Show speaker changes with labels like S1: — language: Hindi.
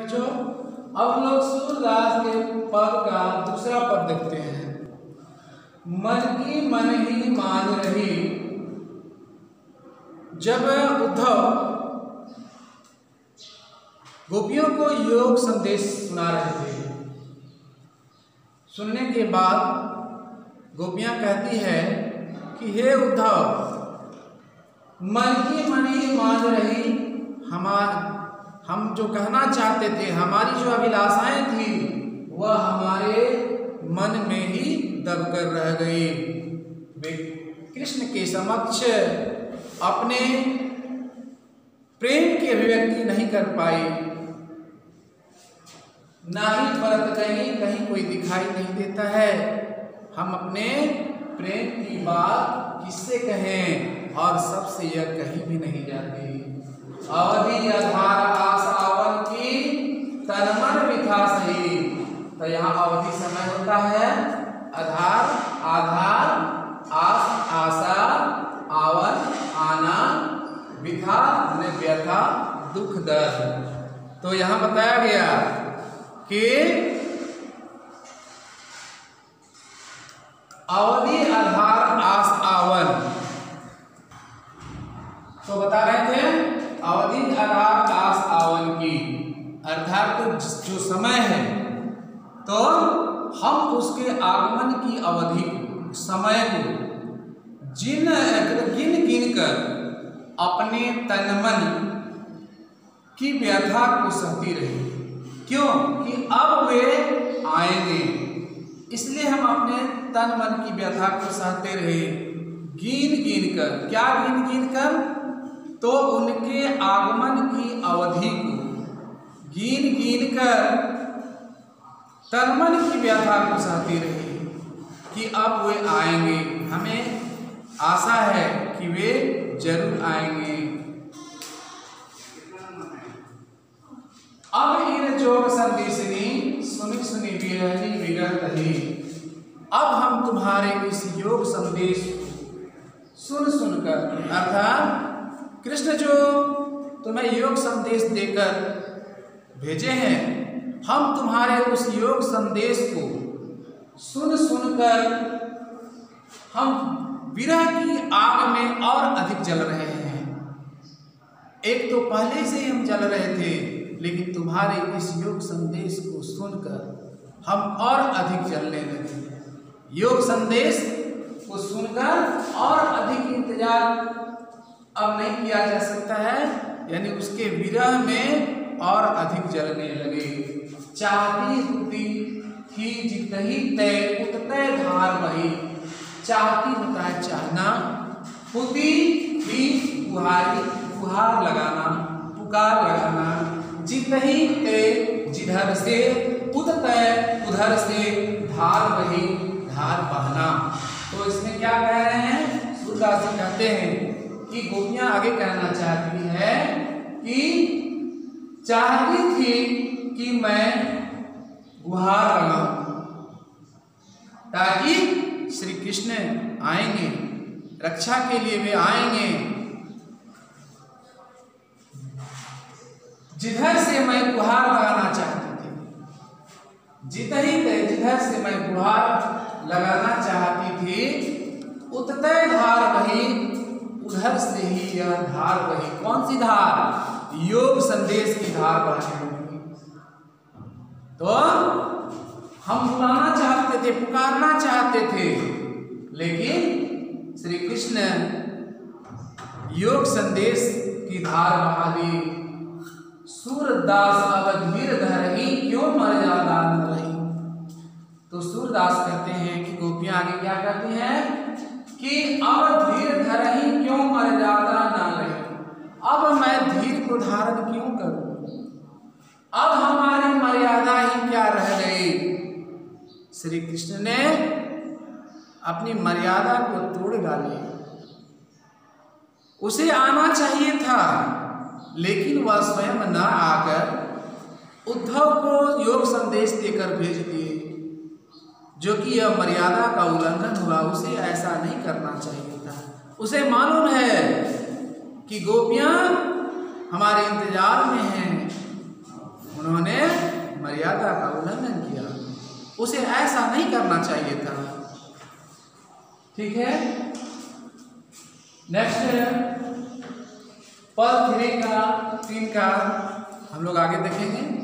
S1: बच्चों, अब हम लोग सूरदास के पद का दूसरा पद देखते हैं। मन की मन ही मान रही। जब उद्धव गोपियों को योग संदेश सुना रहे थे, सुनने के बाद गोपियां कहती है कि हे उद्धव, मन की मन ही मान रही। हम जो कहना चाहते थे, हमारी जो अभिलाषाएं थी, वह हमारे मन में ही दबकर रह गई। वे कृष्ण के समक्ष अपने प्रेम की अभिव्यक्ति नहीं कर पाई, ना ही परत गई, कहीं कोई दिखाई नहीं देता है। हम अपने प्रेम की बात किससे कहें, और सबसे यह कहीं भी नहीं जाती। अवधि आधार आस आवन की तन मन विथा सही। तो यहाँ अवधि समय होता है, आधार आधार, आस आशा, आवन आना, विथा व्यथा दुख दर्द। तो यहाँ बताया गया कि अवधि आधार आस आवन। तो बता रहे थे अवधि आधार आस आवन की, अर्थात जो समय है, तो हम उसके आगमन की अवधि को, समय को गिन गिन कर अपने तन मन की व्यथा को सहती रही। क्यों? कि अब वे आएंगे, इसलिए हम अपने तन मन की व्यथा को सहते रहे, गिन गिन कर। क्या गिन गिन कर? तो उनके आगमन की अवधि को गिन गिन कर तन मन की व्यथा को सहती रही कि अब वे आएंगे। हमें आशा है कि वे जरूर आएंगे। अब इन जोग संदेशनी सुनी सुनी विरहनी विरह कही। अब हम तुम्हारे इस योग संदेश सुन सुनकर, अर्थात कृष्ण जो तुम्हें योग संदेश देकर भेजे हैं, हम तुम्हारे उस योग संदेश को सुन सुनकर हम विरह की आग में और अधिक जल रहे हैं। एक तो पहले से ही हम जल रहे थे, लेकिन तुम्हारे इस योग संदेश को सुनकर हम और अधिक जलने लगे। योग संदेश को सुनकर और अधिक इंतजार अब नहीं किया जा सकता है, यानी उसके विरह में और अधिक जलने लगे। चाहती होती थी जितही तय उततय धार बही। चाहती होता है चाहना, होती थी गुहार लगाना, पुकार लगाना, जितही तय जिधर से, उततय उधर से, धार बही धार बहना। तो इसमें क्या कह रहे हैं? सूरदास जी कहते हैं कि गोपियां आगे कहना चाहती है कि चाहती थी कि मैं गुहार लगाऊं, ताकि श्री कृष्ण आएंगे, रक्षा के लिए वे आएंगे। जिधर से मैं गुहार लगाना चाहती थी, जिधर से मैं गुहार लगाना चाहती थी, उततय धार बही, उधर से ही यह धार बही। कौन सी धार? योग संदेश की धार बहने लगी। तो हम बुलाना चाहते थे, पुकारना चाहते थे, लेकिन श्री कृष्ण योग संदेश की धार बहा दी। सूरदास अवधीर धरही क्यों मर्यादा न रही। तो सूरदास कहते हैं कि गोपियां आगे क्या कहती हैं कि अवधीर धरही क्यों मर्यादा न रही। अब मैं धीर को धारण क्यों करूं? अब हमारी मर्यादा ही क्या रह गई? श्री कृष्ण ने अपनी मर्यादा को तोड़ डाली। उसे आना चाहिए था, लेकिन वह स्वयं न आकर उद्धव को योग संदेश देकर भेज दिए, जो कि यह मर्यादा का उल्लंघन हुआ। उसे ऐसा नहीं करना चाहिए था। उसे मालूम है कि गोपियां हमारे इंतजार में हैं, उन्होंने मर्यादा का उल्लंघन किया। उसे ऐसा नहीं करना चाहिए था। ठीक है, नेक्स्ट पद 3 का हम लोग आगे देखेंगे।